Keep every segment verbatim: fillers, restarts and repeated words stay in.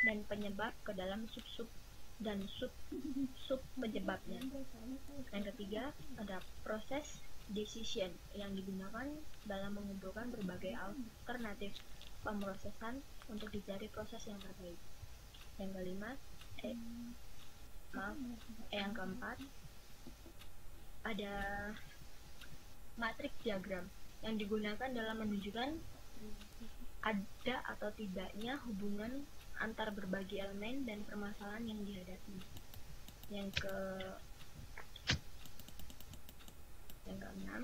dan penyebab ke dalam sub-sub dan sub-sub penyebabnya. Yang ketiga, ada proses decision yang digunakan dalam mengumpulkan berbagai alternatif pemrosesan untuk dicari proses yang terbaik. Yang kelima, eh, maaf, eh, yang keempat, ada matriks diagram yang digunakan dalam menunjukkan ada atau tidaknya hubungan antar berbagai elemen dan permasalahan yang dihadapi. Yang ke yang keenam,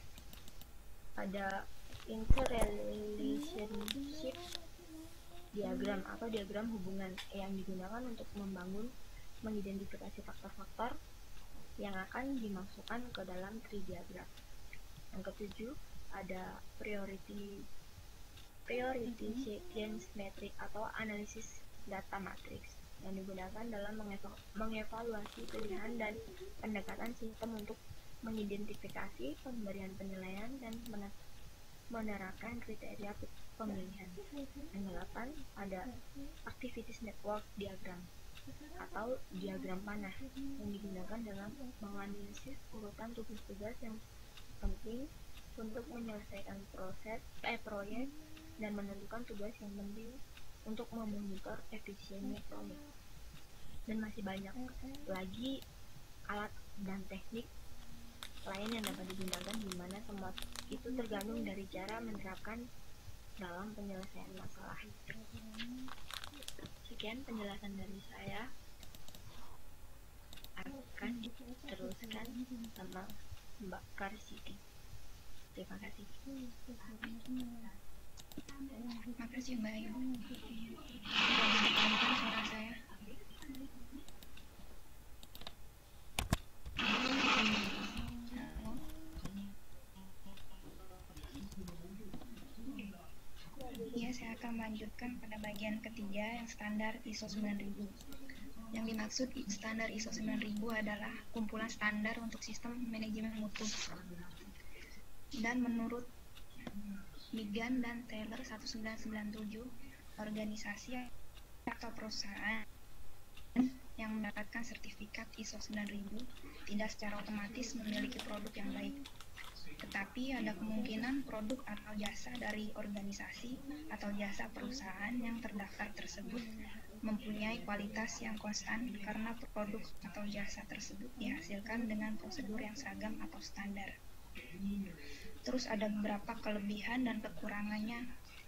ada interrelationship diagram atau diagram hubungan yang digunakan untuk membangun mengidentifikasi faktor-faktor yang akan dimasukkan ke dalam tree diagram. Yang ketujuh, ada priority priority sequence metric atau analisis data matrix yang digunakan dalam mengevalu mengevaluasi pilihan dan pendekatan sistem untuk mengidentifikasi pemberian penilaian dan menerapkan kriteria pemilihan. Yang delapan, ada activities network diagram atau diagram panah yang digunakan dalam menganalisis urutan tugas-tugas yang penting untuk menyelesaikan proses eh proyek dan menentukan tugas yang penting untuk memonitor efisiennya proyek. Dan masih banyak lagi alat dan teknik lain yang dapat digunakan, di mana semua itu tergantung dari cara menerapkan dalam penyelesaian masalah. Sekian penjelasan dari saya. Akan diteruskan sama Mbak Karsiti. Terima kasih. Terima kasih Mbak Ayu. Sudah didengarkan suara saya. Ya, saya akan melanjutkan pada bagian ketiga yang standar I S O sembilan ribu. Yang dimaksud standar I S O sembilan ribu adalah kumpulan standar untuk sistem manajemen mutu. Dan menurut Megan dan Taylor seribu sembilan ratus sembilan puluh tujuh, organisasi atau perusahaan yang mendapatkan sertifikat I S O sembilan ribu tidak secara otomatis memiliki produk yang baik. Tetapi ada kemungkinan produk atau jasa dari organisasi atau jasa perusahaan yang terdaftar tersebut mempunyai kualitas yang konstan karena produk atau jasa tersebut dihasilkan dengan prosedur yang seragam atau standar. Terus ada beberapa kelebihan dan kekurangannya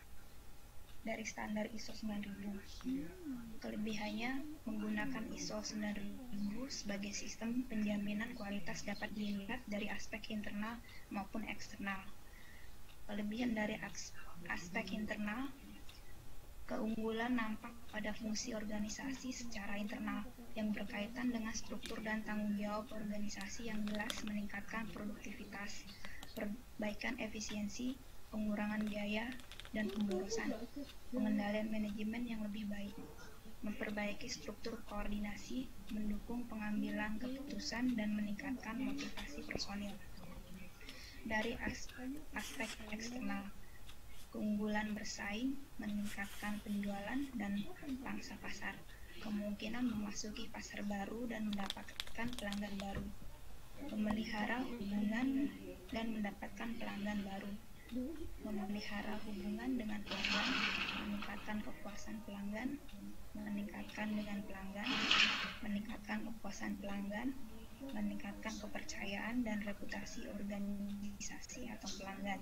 dari standar I S O sembilan ribu. Kelebihannya, menggunakan I S O sembilan ribu sebagai sistem penjaminan kualitas dapat dilihat dari aspek internal maupun eksternal. Kelebihan dari aspek internal, keunggulan nampak pada fungsi organisasi secara internal yang berkaitan dengan struktur dan tanggung jawab organisasi yang jelas, meningkatkan produktivitas, perbaikan efisiensi, pengurangan biaya dan pemborosan, pengendalian manajemen yang lebih baik, memperbaiki struktur koordinasi, mendukung pengambilan keputusan dan meningkatkan motivasi personil. Dari aspek, aspek eksternal, keunggulan bersaing, meningkatkan penjualan dan pangsa pasar, kemungkinan memasuki pasar baru dan mendapatkan pelanggan baru, memelihara hubungan dan mendapatkan pelanggan baru, memelihara hubungan dengan pelanggan, meningkatkan kepuasan pelanggan, meningkatkan dengan pelanggan, meningkatkan kepuasan pelanggan, meningkatkan kepercayaan dan reputasi organisasi atau pelanggan.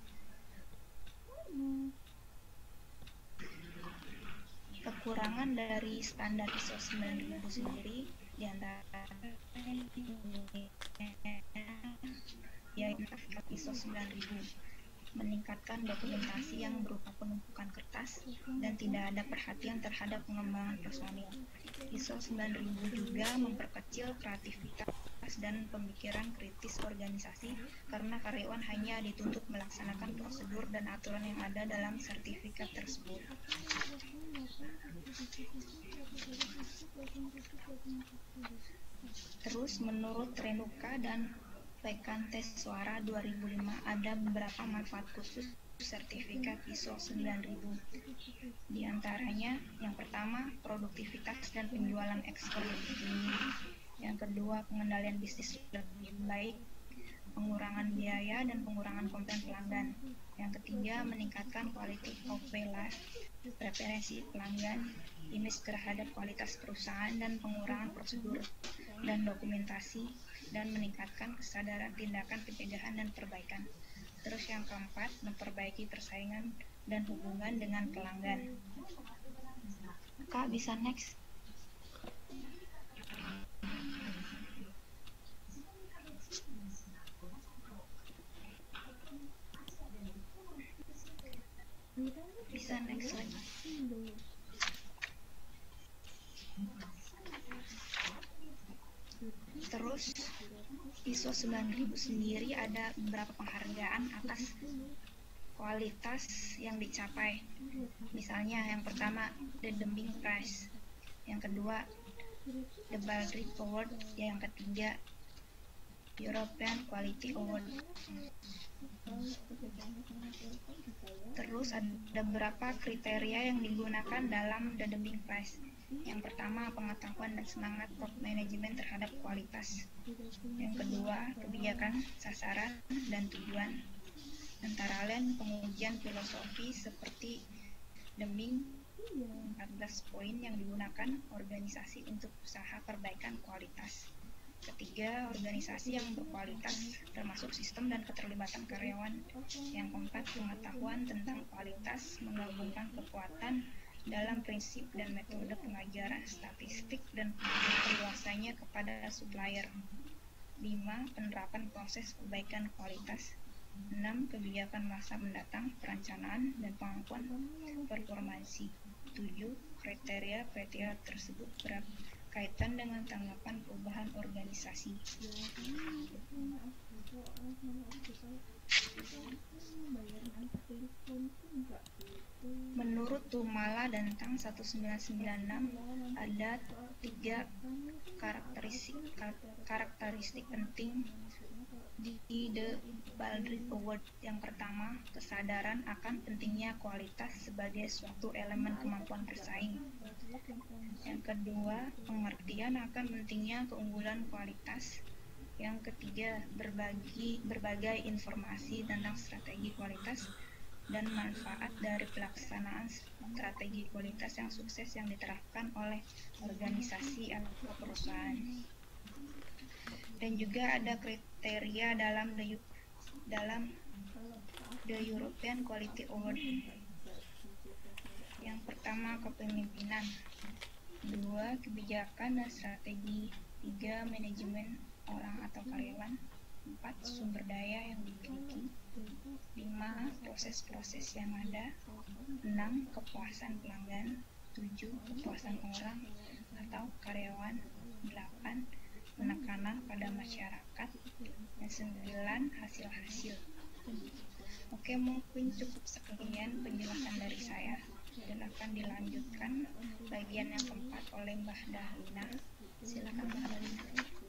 Kekurangan dari standar I S O sembilan ribu sendiri diantaranya yaitu I S O sembilan ribu meningkatkan dokumentasi yang berupa penumpukan kertas dan tidak ada perhatian terhadap pengembangan personil. I S O sembilan ribu juga memperkecil kreativitas dan pemikiran kritis organisasi karena karyawan hanya dituntut melaksanakan prosedur dan aturan yang ada dalam sertifikat tersebut. Terus menurut Renuka dan Lekante Suara dua ribu lima ada beberapa manfaat khusus sertifikat I S O sembilan ribu. Di antaranya, yang pertama, produktivitas dan penjualan ekspor lebih tinggi. Yang kedua, pengendalian bisnis lebih baik, pengurangan biaya dan pengurangan komplain pelanggan. Yang ketiga, meningkatkan quality of life, preferensi pelanggan, image terhadap kualitas perusahaan dan pengurangan prosedur dan dokumentasi, dan meningkatkan kesadaran tindakan pencegahan dan perbaikan. Terus yang keempat, memperbaiki persaingan dan hubungan dengan pelanggan. Kak, bisa next? Bisa next lagi. Terus I S O sembilan ribu sendiri ada beberapa penghargaan atas kualitas yang dicapai. Misalnya yang pertama The Deming Prize, yang kedua The Baldric Award, yang ketiga European Quality Award. Terus ada beberapa kriteria yang digunakan dalam The Deming Prize. Yang pertama, pengetahuan dan semangat top manajemen terhadap kualitas. Yang kedua, kebijakan, sasaran, dan tujuan. Antara lain pengujian filosofi seperti Deming empat belas poin yang digunakan organisasi untuk usaha perbaikan kualitas. Ketiga, organisasi yang berkualitas termasuk sistem dan keterlibatan karyawan. Yang keempat, pengetahuan tentang kualitas menggabungkan kekuatan dalam prinsip dan metode pengajaran statistik dan perluasannya kepada supplier. Lima, penerapan proses perbaikan kualitas. Enam, kebijakan masa mendatang, perencanaan dan pengakuan performansi. Tujuh, kriteria-kriteria tersebut berkaitan dengan tanggapan perubahan organisasi. Menurut Tumala dan Tang seribu sembilan ratus sembilan puluh enam ada tiga karakteristik karakteristik penting di The Baldric Award. Yang pertama, kesadaran akan pentingnya kualitas sebagai suatu elemen kemampuan bersaing. Yang kedua, pengertian akan pentingnya keunggulan kualitas. Yang ketiga, berbagi berbagai informasi tentang strategi kualitas dan manfaat dari pelaksanaan strategi kualitas yang sukses yang diterapkan oleh organisasi atau perusahaan. Dan juga ada kriteria dalam the, dalam the European Quality Award. Yang pertama, kepemimpinan. Dua, kebijakan dan strategi. Tiga, manajemen orang atau karyawan. Empat, sumber daya yang dimiliki. Lima, proses-proses yang ada. Enam, kepuasan pelanggan. Tujuh, kepuasan orang atau karyawan. Delapan, penekanan pada masyarakat. Dan sembilan, hasil-hasil. Oke, mungkin cukup sekian penjelasan dari saya dan akan dilanjutkan bagian yang keempat oleh Mbah Dahlina. Silakan Mbah Dahlina.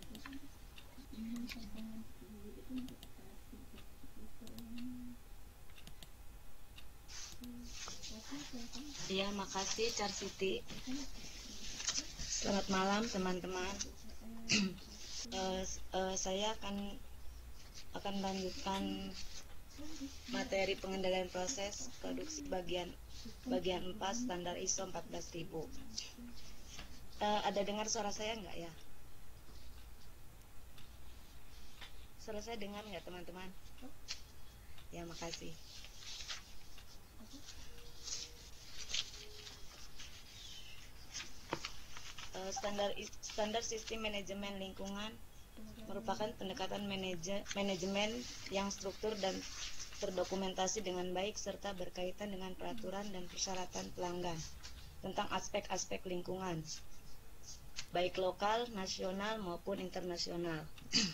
Ya, makasih Char Siti. Selamat malam teman-teman. uh, uh, saya akan akan lanjutkan materi pengendalian proses produksi bagian bagian empat standar I S O empat belas ribu. Uh, ada dengar suara saya enggak ya? Suara saya dengar enggak teman-teman? Ya, makasih. Uh, standar standar sistem manajemen lingkungan merupakan pendekatan manaje, manajemen yang struktur dan terdokumentasi dengan baik serta berkaitan dengan peraturan dan persyaratan pelanggan tentang aspek-aspek lingkungan, baik lokal, nasional maupun internasional.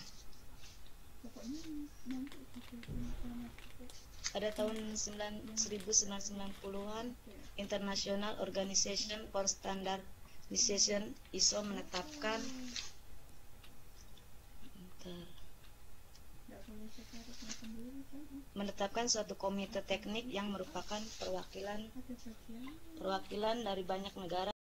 Pada tahun seribu sembilan ratus sembilan puluhan, International Organization for Standardization I S O menetapkan menetapkan suatu komite teknik yang merupakan perwakilan perwakilan dari banyak negara